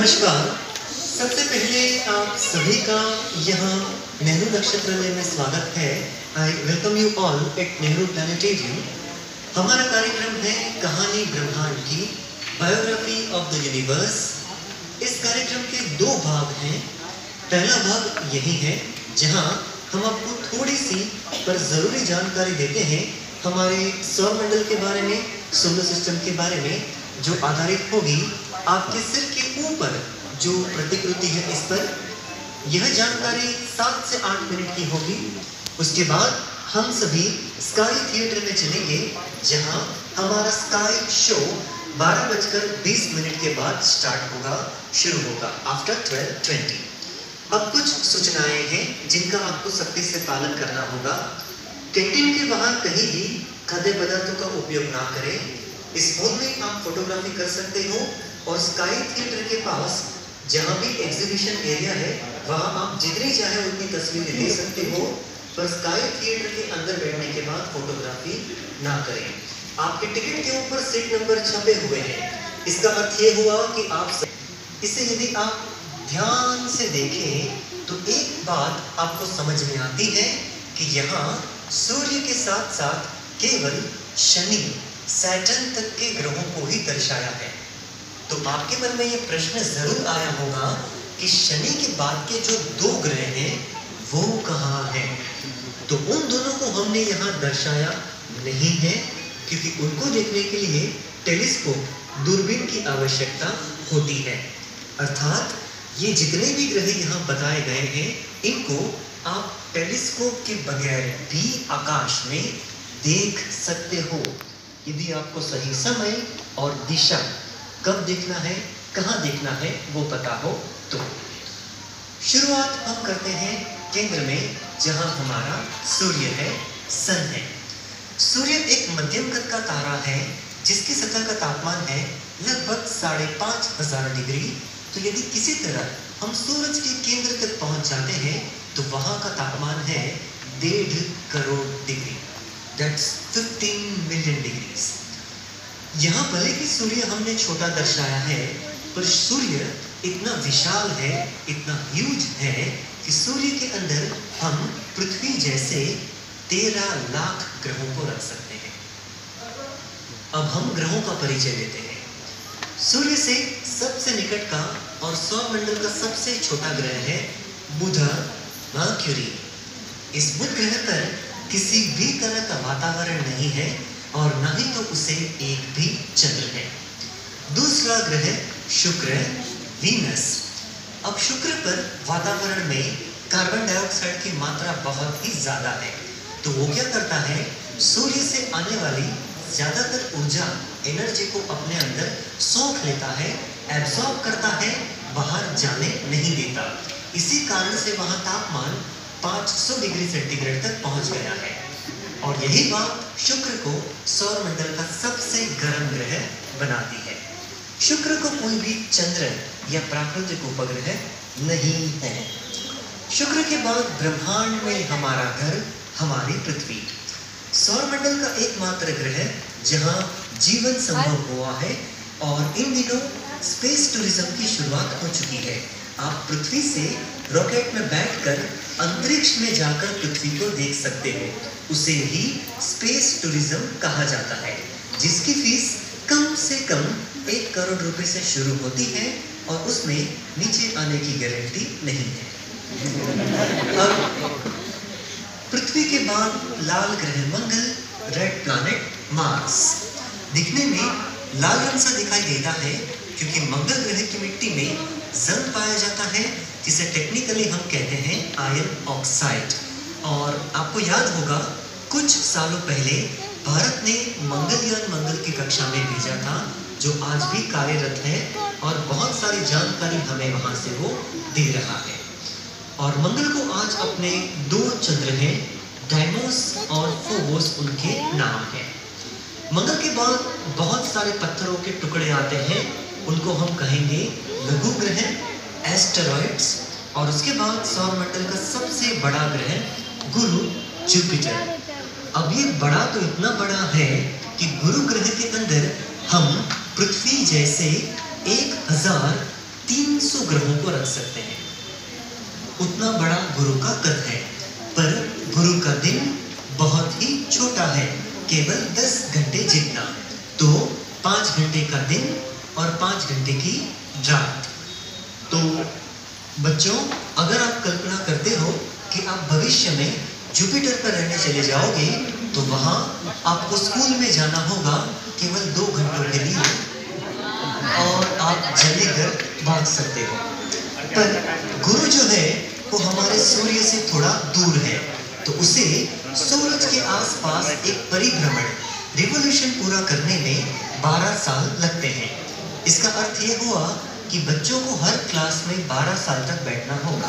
नमस्कार। सबसे पहले आप सभी का यहाँ नेहरू नक्षत्र में स्वागत है। I welcome you all at Nehru planetarium. हमारा कार्यक्रम है कहानी ब्रह्मांड की, बायोग्राफी ऑफ द यूनिवर्स। इस कार्यक्रम के दो भाग हैं। पहला भाग यही है जहाँ हम आपको थोड़ी सी पर ज़रूरी जानकारी देते हैं हमारे सौरमंडल के बारे में, सोलर सिस्टम के बारे में, जो आधारित होगी आपके सिर के ऊपर जो प्रतिकृति है इस पर। यह जानकारी 7 से 8 मिनट की होगी। उसके बाद हम सभी स्काई थिएटर में चलेंगे जहां हमारा स्काई शो 12:20 के बाद स्टार्ट होगा, शुरू होगा आफ्टर 12:20। अब कुछ सूचनाएं हैं जिनका आपको सख्ती से पालन करना होगा। कैंटीन के बाहर कहीं भी खाद्य पदार्थों का उपयोग ना करें। इस हॉल में आप फोटोग्राफी कर सकते हो और स्काई थिएटर के पास जहाँ भी एग्जीबिशन एरिया है वहाँ आप जितनी चाहे उतनी तस्वीरें ले सकते हो, पर स्काई थिएटर के अंदर बैठने के बाद फोटोग्राफी ना करें। आपके टिकट के ऊपर सीट नंबर छपे हुए हैं। इसका अर्थ ये हुआ कि आप इसे यदि आप ध्यान से देखें तो एक बात आपको समझ में आती है कि यहाँ सूर्य के साथ साथ केवल शनि, सैटर्न तक के ग्रहों को ही दर्शाया है। तो आपके मन में ये प्रश्न जरूर आया होगा कि शनि के बाद के जो 2 ग्रह हैं वो कहाँ हैं? तो उन दोनों को हमने यहाँ दर्शाया नहीं है क्योंकि उनको देखने के लिए टेलीस्कोप, दूरबीन की आवश्यकता होती है। अर्थात ये जितने भी ग्रह यहाँ बताए गए हैं इनको आप टेलीस्कोप के बगैर भी आकाश में देख सकते हो, यदि आपको सही समय और दिशा कब देखना है, कहाँ देखना है वो पता हो तो। शुरुआत हम करते हैं केंद्र में जहाँ हमारा सूर्य है, सन है। सूर्य एक मध्यम कद का तारा है जिसकी सतह का तापमान है लगभग 5,500 डिग्री। तो यदि किसी तरह हम सूरज के केंद्र तक पहुंच जाते हैं तो वहां का तापमान है 1.5 crore degree, that's 15 million degrees. यहाँ भले ही सूर्य हमने छोटा दर्शाया है, पर सूर्य इतना विशाल है, इतना ह्यूज है कि सूर्य के अंदर हम पृथ्वी जैसे 13 लाख ग्रहों को रख सकते हैं। अब हम ग्रहों का परिचय लेते हैं। सूर्य से सबसे निकट का और सौरमंडल का सबसे छोटा ग्रह है बुध, मर्क्यूरी। इस बुध ग्रह पर किसी भी तरह का वातावरण नहीं है और न ही तो उसे एक भी चंद्र है। दूसरा ग्रह शुक्र, वीनस। अब शुक्र पर वातावरण में कार्बन डाइऑक्साइड की मात्रा बहुत ही ज्यादा है। तो वो क्या करता है, सूर्य से आने वाली ज्यादातर ऊर्जा, एनर्जी को अपने अंदर सोख लेता है, एब्सॉर्ब करता है, बाहर जाने नहीं देता। इसी कारण से वहां तापमान 500 डिग्री सेंटीग्रेड तक पहुंच गया है। और यही बात शुक्र को सौरमंडल का सबसे गर्म ग्रह बनाती है। शुक्र को कोई भी चंद्र या प्राकृतिक उपग्रह नहीं है। शुक्र के बाद ब्रह्मांड में हमारा घर, हमारी पृथ्वी। सौरमंडल का एकमात्र ग्रह जहां जीवन संभव हुआ है और इन दिनों स्पेस टूरिज्म की शुरुआत हो चुकी है। आप पृथ्वी से रॉकेट में बैठकर अंतरिक्ष में जाकर पृथ्वी को देख सकते हो। उसे ही स्पेस टूरिज्म कहा जाता है, जिसकी फीस कम से कम 1 करोड़ रुपए से शुरू होती है और उसमें नीचे आने की गारंटी नहीं है। अब पृथ्वी के बाद लाल ग्रह मंगल, रेड प्लैनेट मार्स। दिखने में लाल रंग सा दिखाई देता है क्योंकि मंगल ग्रह की मिट्टी में जंग पाया जाता है, जिसे टेक्निकली हम कहते हैं आयरन ऑक्साइड। और आपको याद होगा कुछ सालों पहले भारत ने मंगलयान मंगल की कक्षा में भेजा था, जो आज भी कार्यरत है और बहुत सारी जानकारी हमें वहां से वो दे रहा है। और मंगल को आज अपने 2 चंद्र हैं, डाइमोस और फोबोस उनके नाम हैं। मंगल के बाद बहुत सारे पत्थरों के टुकड़े आते हैं, उनको हम कहेंगे लघु ग्रह, एस्टेरॉइड्स। और उसके बाद सौरमंडल का सबसे बड़ा ग्रह गुरु, जुपिटर। अब ये बड़ा तो इतना बड़ा है कि गुरु ग्रह के अंदर हम पृथ्वी जैसे 1000 300 ग्रहों को रख सकते हैं। उतना बड़ा गुरु का कद है, पर गुरु का दिन बहुत ही छोटा है, केवल 10 घंटे जितना। तो 5 घंटे का दिन और 5 घंटे की रात। तो बच्चों, अगर आप कल्पना करते हो कि आप भविष्य में जुपिटर पर रहने चले जाओगे, तो वहां आपको स्कूल में जाना होगा केवल 2 घंटों के लिए, और आप जल्दी घर भाग सकते हो। पर गुरु जो है वो हमारे सूर्य से थोड़ा दूर है, तो उसे सूरज के आसपास एक परिभ्रमण रिवॉल्यूशन पूरा करने में 12 साल लगते हैं। इसका अर्थ ये हुआ कि बच्चों को हर क्लास में 12 साल तक बैठना होगा।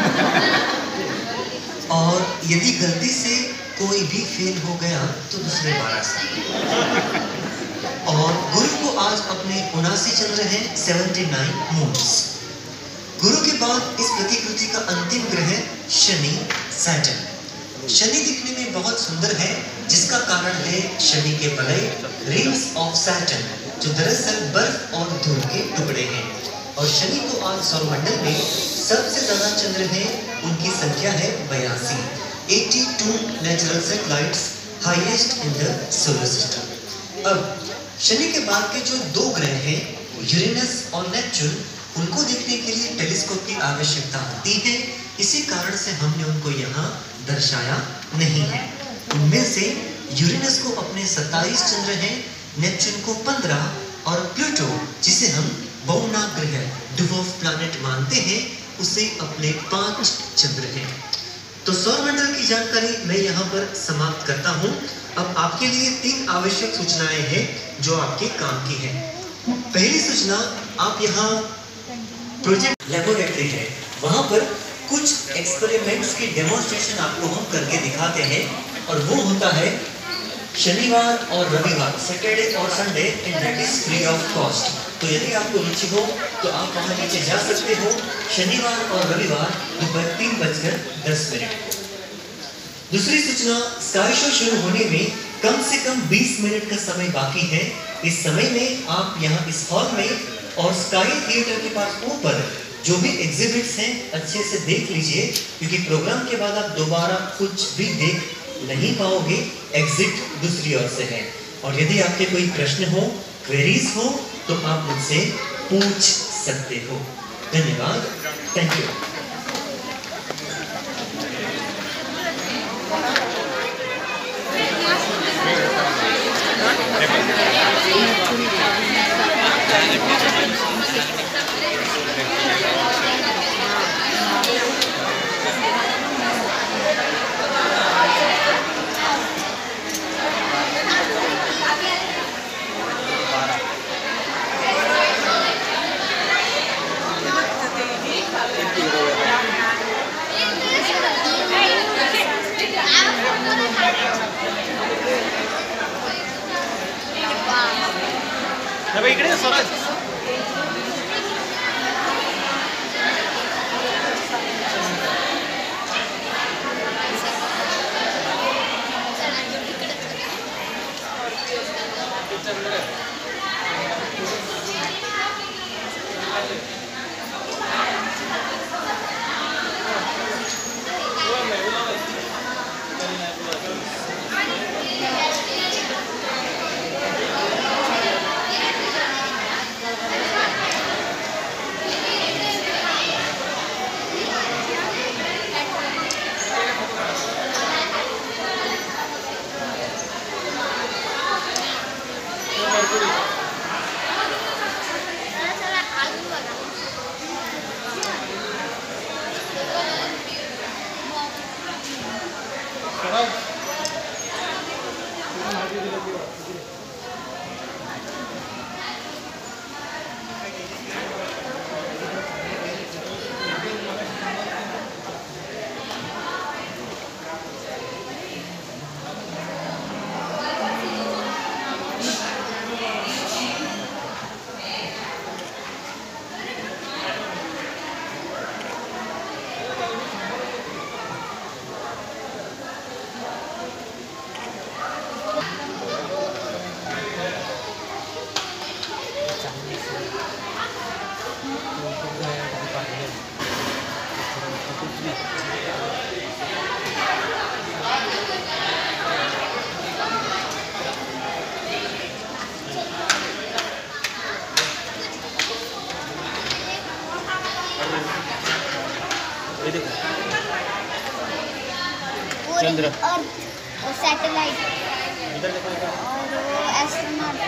और यदि गलती से कोई भी फेल हो गया तो दूसरे 12 साल। और गुरु को आज अपने 79 चंद्र हैं, 79 मून्स। गुरु के बाद इस प्रतिकृति का अंतिम ग्रह शनि, सैटर्न। शनि दिखने में बहुत सुंदर है, जिसका कारण है शनि के बगल रिंग्स ऑफ सैटर्न, जो दरअसल बर्फ और धूल के टुकड़े हैं। और शनि को आज सौरमंडल में सबसे ज्यादा चंद्र हैं, उनकी संख्या है 82। 82 natural satellites, highest in the solar system. अब शनि के बाद के जो 2 ग्रह हैं, यूरेनस और नेपच्यून, उनको देखने के लिए टेलीस्कोप की आवश्यकता होती है। इसी कारण से हमने उनको यहाँ दर्शाया नहीं है। उनमें से यूरेनस को अपने 27 चंद्र हैं, नेपच्यून को 15, और प्लूटो, जिसे हम बहुना ग्रह, ड्वार्फ प्लैनेट मानते हैं, उसे अपने 5 चंद्र हैं। तो सौरमंडल की जानकारी मैं यहाँ पर समाप्त करता हूँ। अब आपके लिए 3 आवश्यक सूचनाएं हैं जो आपके काम की है। पहली सूचना, आप यहाँ प्रोजेक्ट लेबोरेटरी है, वहां पर कुछ एक्सपेरिमेंट्स की डेमोन्स्ट्रेशन आपको हम करके दिखाते हैं, और वो होता है शनिवार और रविवार, सैटरडे और Sunday, and that is free of cost. तो यदि आपको रुचि हो तो आप वहां नीचे जा सकते हो, शनिवार और रविवार दोपहर 3:10। दूसरी सूचना, स्काई शो शुरू होने में कम से कम 20 मिनट का समय बाकी है। इस समय में आप यहाँ इस हॉल में और स्काई थिएटर के पास ऊपर जो भी एग्जिबिट्स हैं अच्छे से देख लीजिए, क्योंकि प्रोग्राम के बाद आप दोबारा कुछ भी देख नहीं पाओगे, एग्जिट दूसरी ओर से है। और यदि आपके कोई प्रश्न हो, क्वेरीज हो, तो आप मुझसे पूछ सकते हो। धन्यवाद, थैंक यू। इकडे स्वराज ये देखो चंद्र, अर्थ और सैटेलाइट इधर देखो इधर। और वो एस्ट्रोनॉट।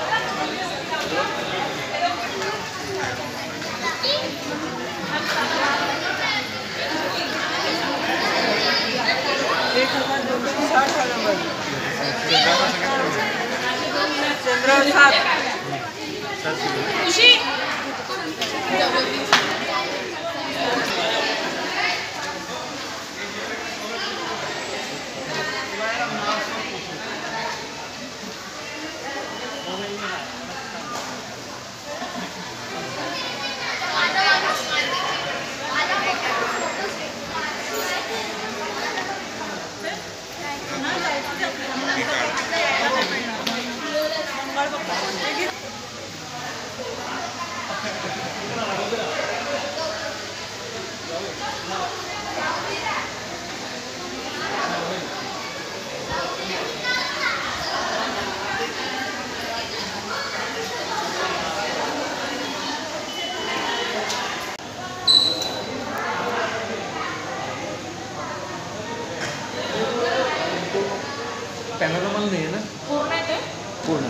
पॅनोरामाला नाही आहे ना पूर्ण आहे ते पूर्ण.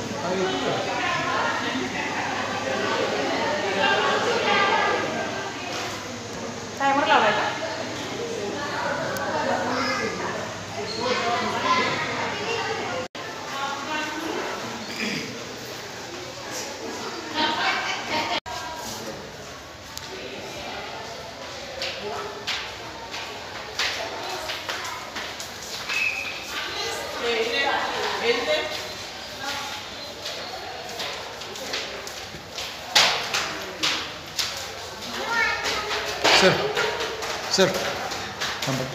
टायमर लावलाय का सर सर थांबा.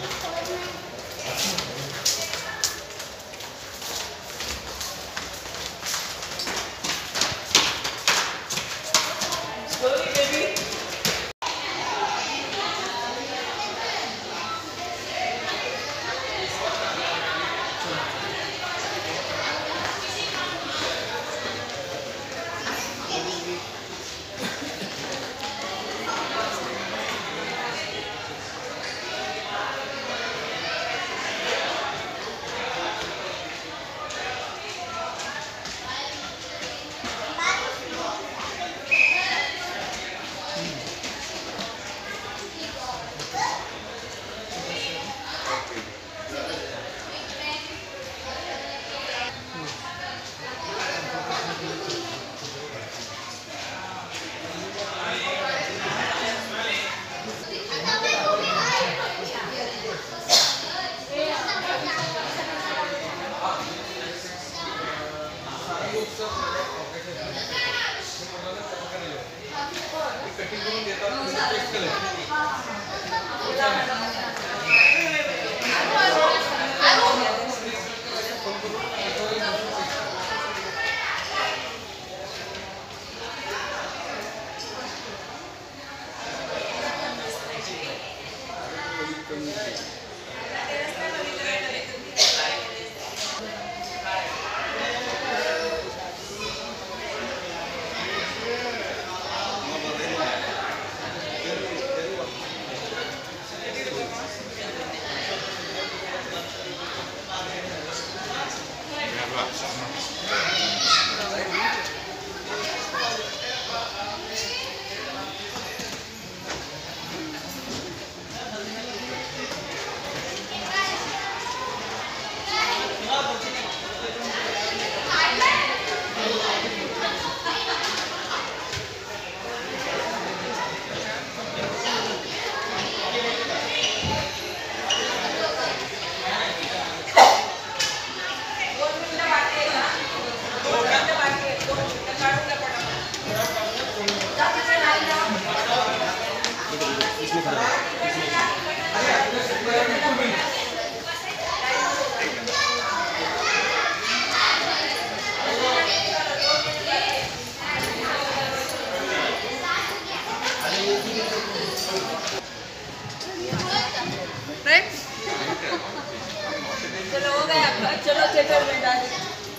चलो हो गया आपका चलो थिएटर में डाल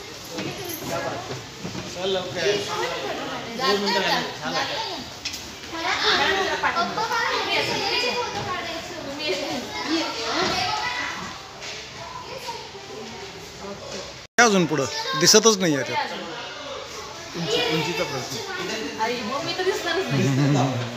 चल लवकर 2 मिनिटं झालं. पप्पा मला फोटो काढायचे. अजून पुढं दिसतच नाही आहे त्यात. उंचीचा प्रश्न. अरे मग मी तर दिसणारच नाही.